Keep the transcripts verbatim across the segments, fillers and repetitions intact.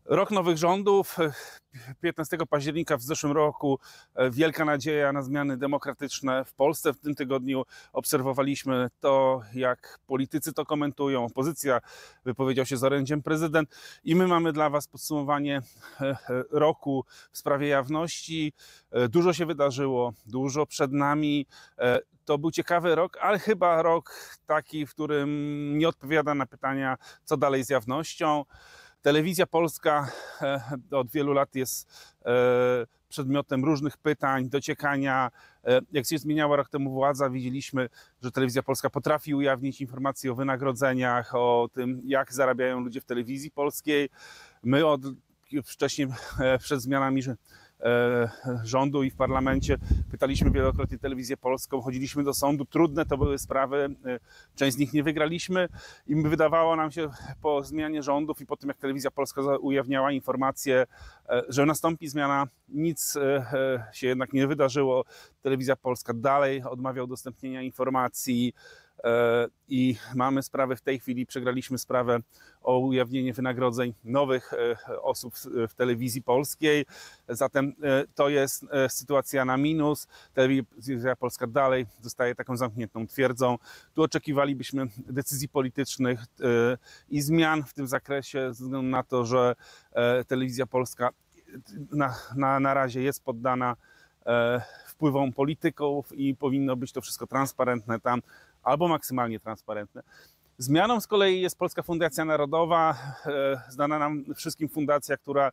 Rok nowych rządów, piętnastego października w zeszłym roku wielka nadzieja na zmiany demokratyczne w Polsce. W tym tygodniu obserwowaliśmy to, jak politycy to komentują, opozycja, wypowiedział się z orędziem prezydent i my mamy dla Was podsumowanie roku w sprawie jawności. Dużo się wydarzyło, dużo przed nami. To był ciekawy rok, ale chyba rok taki, w którym nie odpowiada na pytania, co dalej z jawnością. Telewizja polska od wielu lat jest przedmiotem różnych pytań, dociekania. Jak się zmieniała rok temu władza, widzieliśmy, że Telewizja Polska potrafi ujawnić informacje o wynagrodzeniach, o tym, jak zarabiają ludzie w telewizji polskiej. My od wcześniej, przed zmianami rządu i w parlamencie pytaliśmy wielokrotnie Telewizję Polską, chodziliśmy do sądu, trudne to były sprawy, część z nich nie wygraliśmy i wydawało nam się po zmianie rządów i po tym, jak Telewizja Polska ujawniała informacje, że nastąpi zmiana, nic się jednak nie wydarzyło. Telewizja Polska dalej odmawia udostępnienia informacji i mamy sprawę w tej chwili, przegraliśmy sprawę o ujawnienie wynagrodzeń nowych osób w telewizji polskiej. Zatem to jest sytuacja na minus. Telewizja Polska dalej zostaje taką zamkniętą twierdzą. Tu oczekiwalibyśmy decyzji politycznych i zmian w tym zakresie, ze względu na to, że Telewizja Polska na, na, na razie jest poddana wpływom polityków i powinno być to wszystko transparentne tam, albo maksymalnie transparentne. Zmianą z kolei jest Polska Fundacja Narodowa, znana nam wszystkim fundacja, która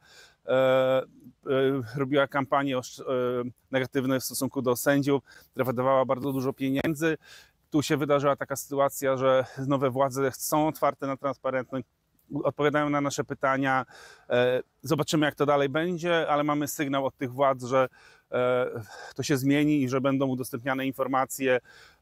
robiła kampanie negatywne w stosunku do sędziów, która wydawała bardzo dużo pieniędzy. Tu się wydarzyła taka sytuacja, że nowe władze są otwarte na transparentność, odpowiadają na nasze pytania. Zobaczymy, jak to dalej będzie, ale mamy sygnał od tych władz, że to się zmieni i że będą udostępniane informacje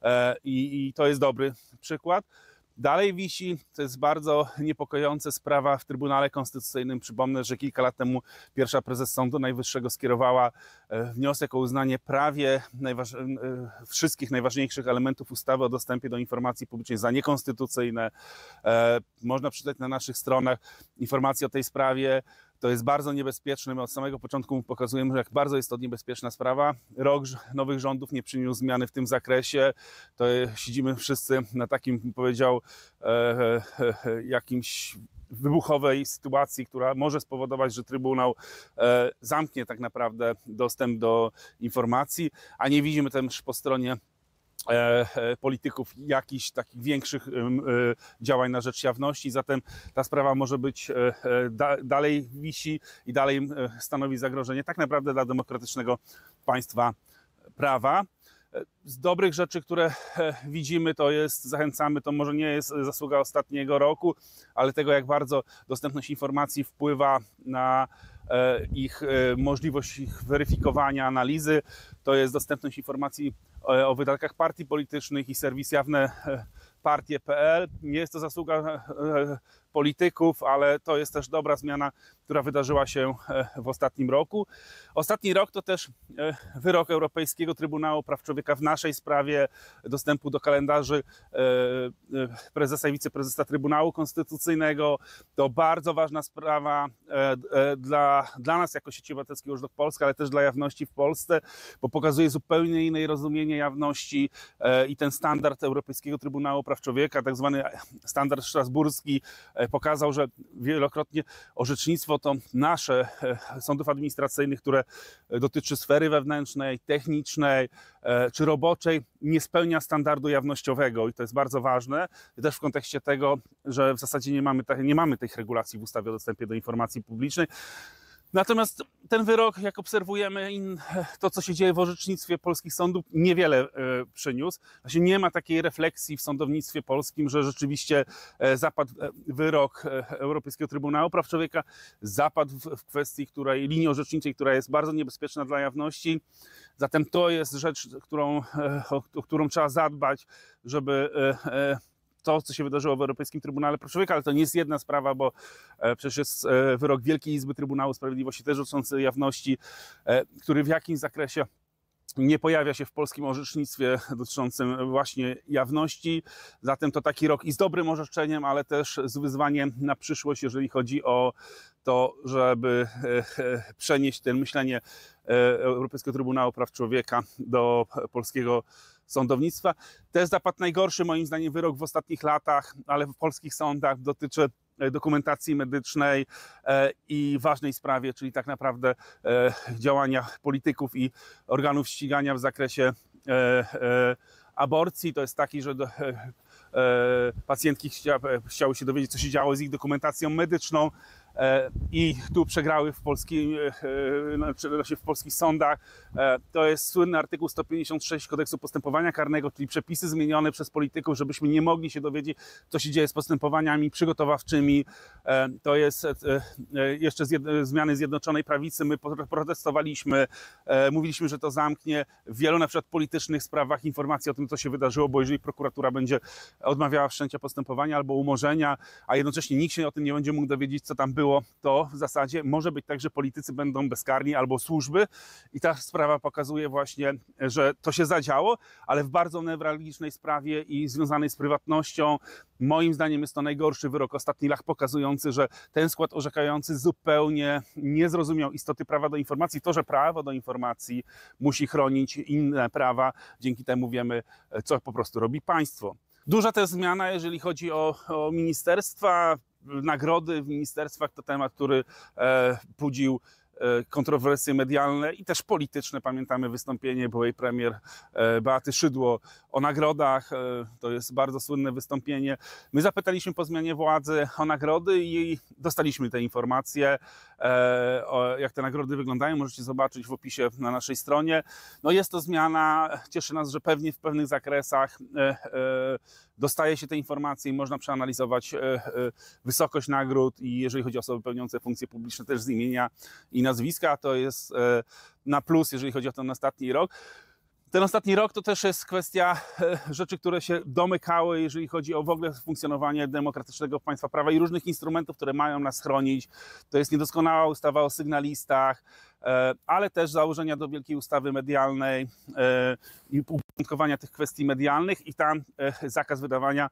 i, i to jest dobry przykład. Dalej wisi, to jest bardzo niepokojąca sprawa w Trybunale Konstytucyjnym. Przypomnę, że kilka lat temu pierwsza prezes Sądu Najwyższego skierowała wniosek o uznanie prawie najważ... wszystkich najważniejszych elementów ustawy o dostępie do informacji publicznej za niekonstytucyjne. Można przeczytać na naszych stronach informacje o tej sprawie. To jest bardzo niebezpieczne. My od samego początku pokazujemy, jak bardzo jest to niebezpieczna sprawa. Rok nowych rządów nie przyniósł zmiany w tym zakresie. To siedzimy wszyscy na takim, bym powiedział, e, e, jakimś wybuchowej sytuacji, która może spowodować, że Trybunał e, zamknie tak naprawdę dostęp do informacji, a nie widzimy też po stronie polityków jakichś takich większych działań na rzecz jawności, zatem ta sprawa może być da, dalej wisi i dalej stanowi zagrożenie tak naprawdę dla demokratycznego państwa prawa. Z dobrych rzeczy, które widzimy, to jest, zachęcamy, to może nie jest zasługa ostatniego roku, ale tego, jak bardzo dostępność informacji wpływa na ich możliwość ich weryfikowania, analizy. To jest dostępność informacji o wydatkach partii politycznych i serwis jawne partie kropka p l. Nie jest to zasługa polityków, ale to jest też dobra zmiana, która wydarzyła się w ostatnim roku. Ostatni rok to też wyrok Europejskiego Trybunału Praw Człowieka w naszej sprawie dostępu do kalendarzy prezesa i wiceprezesa Trybunału Konstytucyjnego. To bardzo ważna sprawa dla, dla nas jako Sieci Obywatelskiej Watchdog Polska, ale też dla jawności w Polsce, bo pokazuje zupełnie inne rozumienie jawności i ten standard Europejskiego Trybunału Praw Człowieka, tak zwany standard strasburski, pokazał, że wielokrotnie orzecznictwo to nasze sądów administracyjnych, które dotyczy sfery wewnętrznej, technicznej czy roboczej, nie spełnia standardu jawnościowego i to jest bardzo ważne. Też w kontekście tego, że w zasadzie nie mamy, nie mamy tych regulacji w ustawie o dostępie do informacji publicznej. Natomiast ten wyrok, jak obserwujemy, to co się dzieje w orzecznictwie polskich sądów, niewiele przyniósł. Właśnie nie ma takiej refleksji w sądownictwie polskim, że rzeczywiście zapadł wyrok Europejskiego Trybunału Praw Człowieka, zapadł w kwestii, której, linii orzeczniczej, która jest bardzo niebezpieczna dla jawności. Zatem to jest rzecz, którą, o którą trzeba zadbać, żeby to, co się wydarzyło w Europejskim Trybunale Praw Człowieka, ale to nie jest jedna sprawa, bo przecież jest wyrok Wielkiej Izby Trybunału Sprawiedliwości, też dotyczący jawności, który w jakimś zakresie nie pojawia się w polskim orzecznictwie dotyczącym właśnie jawności. Zatem to taki rok i z dobrym orzeczeniem, ale też z wyzwaniem na przyszłość, jeżeli chodzi o to, żeby przenieść ten myślenie Europejskiego Trybunału Praw Człowieka do polskiego sądownictwa. To jest zapadł najgorszy moim zdaniem wyrok w ostatnich latach, ale w polskich sądach dotyczy dokumentacji medycznej i ważnej sprawie, czyli tak naprawdę działania polityków i organów ścigania w zakresie aborcji. To jest taki, że do, pacjentki chcia, chciały się dowiedzieć, co się działo z ich dokumentacją medyczną i tu przegrały w, polskim, znaczy w polskich sądach. To jest słynny artykuł sto pięćdziesiąt sześć Kodeksu Postępowania Karnego, czyli przepisy zmienione przez polityków, żebyśmy nie mogli się dowiedzieć, co się dzieje z postępowaniami przygotowawczymi. To jest jeszcze zmiany Zjednoczonej Prawicy. My protestowaliśmy, mówiliśmy, że to zamknie w wielu na przykład politycznych sprawach informacji o tym, co się wydarzyło, bo jeżeli prokuratura będzie odmawiała wszczęcia postępowania albo umorzenia, a jednocześnie nikt się o tym nie będzie mógł dowiedzieć, co tam było, to w zasadzie może być tak, że politycy będą bezkarni albo służby i ta sprawa pokazuje właśnie, że to się zadziało, ale w bardzo newralgicznej sprawie i związanej z prywatnością. Moim zdaniem jest to najgorszy wyrok ostatnich lat, pokazujący, że ten skład orzekający zupełnie nie zrozumiał istoty prawa do informacji. To, że prawo do informacji musi chronić inne prawa, dzięki temu wiemy, co po prostu robi państwo. Duża też zmiana, jeżeli chodzi o, o ministerstwa. Nagrody w ministerstwach to temat, który e, budził e, kontrowersje medialne i też polityczne. Pamiętamy wystąpienie byłej premier e, Beaty Szydło o nagrodach. E, to jest bardzo słynne wystąpienie. My zapytaliśmy po zmianie władzy o nagrody i dostaliśmy te informacje, e, o, jak te nagrody wyglądają. Możecie zobaczyć w opisie na naszej stronie. No jest to zmiana. Cieszy nas, że pewnie w pewnych zakresach e, e, dostaje się te informacje i można przeanalizować wysokość nagród i jeżeli chodzi o osoby pełniące funkcje publiczne też z imienia i nazwiska, to jest na plus, jeżeli chodzi o ten ostatni rok. Ten ostatni rok to też jest kwestia rzeczy, które się domykały, jeżeli chodzi o w ogóle funkcjonowanie demokratycznego państwa prawa i różnych instrumentów, które mają nas chronić. To jest niedoskonała ustawa o sygnalistach, ale też założenia do wielkiej ustawy medialnej i uporządkowania tych kwestii medialnych i tam zakaz wydawania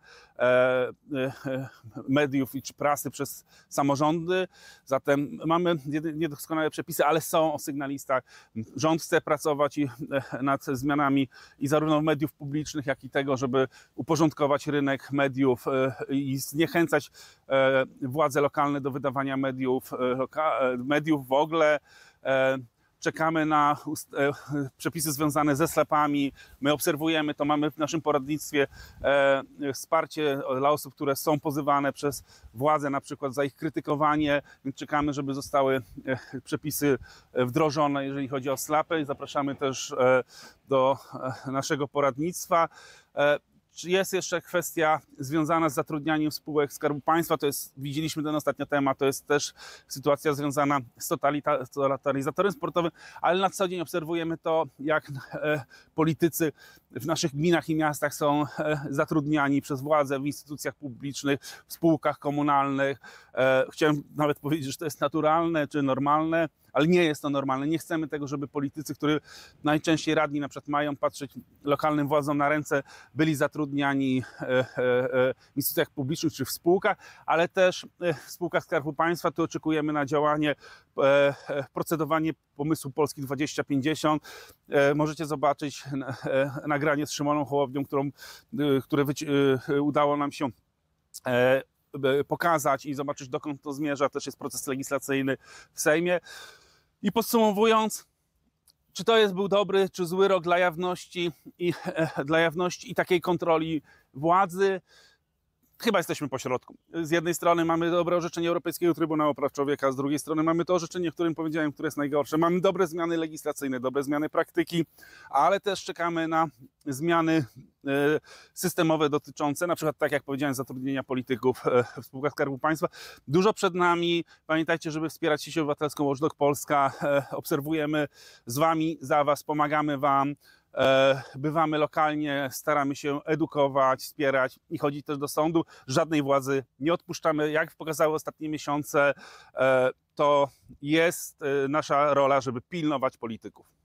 mediów czy prasy przez samorządy. Zatem mamy niedoskonałe przepisy, ale są o sygnalistach. Rząd chce pracować i nad zmianami i zarówno mediów publicznych, jak i tego, żeby uporządkować rynek mediów i zniechęcać władze lokalne do wydawania mediów, mediów w ogóle. Czekamy na przepisy związane ze sklepami. My obserwujemy to, mamy w naszym poradnictwie wsparcie dla osób, które są pozywane przez władze, na przykład za ich krytykowanie. Więc czekamy, żeby zostały przepisy wdrożone, jeżeli chodzi o sklepy. Zapraszamy też do naszego poradnictwa. Jest jeszcze kwestia związana z zatrudnianiem spółek Skarbu Państwa. To jest, widzieliśmy ten ostatnio temat, to jest też sytuacja związana z totalitaryzatorem sportowym, ale na co dzień obserwujemy to, jak e, politycy w naszych gminach i miastach są e, zatrudniani przez władze w instytucjach publicznych, w spółkach komunalnych. E, chciałem nawet powiedzieć, że to jest naturalne czy normalne, ale nie jest to normalne. Nie chcemy tego, żeby politycy, którzy najczęściej radni na przykład mają patrzeć lokalnym władzom na ręce, byli zatrudniani w instytucjach publicznych czy w spółkach, ale też w spółkach Skarbu Państwa. Tu oczekujemy na działanie, procedowanie pomysłu Polski dwadzieścia pięćdziesiąt. Możecie zobaczyć nagranie z Szymoną Hołownią, którą, które udało nam się pokazać i zobaczyć, dokąd to zmierza. Też jest proces legislacyjny w Sejmie. I podsumowując, czy to jest był dobry, czy zły rok dla jawności i, e, dla jawności i takiej kontroli władzy? Chyba jesteśmy po środku. Z jednej strony mamy dobre orzeczenie Europejskiego Trybunału Praw Człowieka, z drugiej strony mamy to orzeczenie, o którym powiedziałem, które jest najgorsze. Mamy dobre zmiany legislacyjne, dobre zmiany praktyki, ale też czekamy na zmiany systemowe dotyczące, na przykład tak jak powiedziałem, zatrudnienia polityków w spółkach Skarbu Państwa. Dużo przed nami. Pamiętajcie, żeby wspierać sieć obywatelską Watchdog Polska. Obserwujemy z Wami, za Was, pomagamy Wam. Bywamy lokalnie, staramy się edukować, wspierać i chodzić też do sądu. Żadnej władzy nie odpuszczamy. Jak pokazały ostatnie miesiące, to jest nasza rola, żeby pilnować polityków.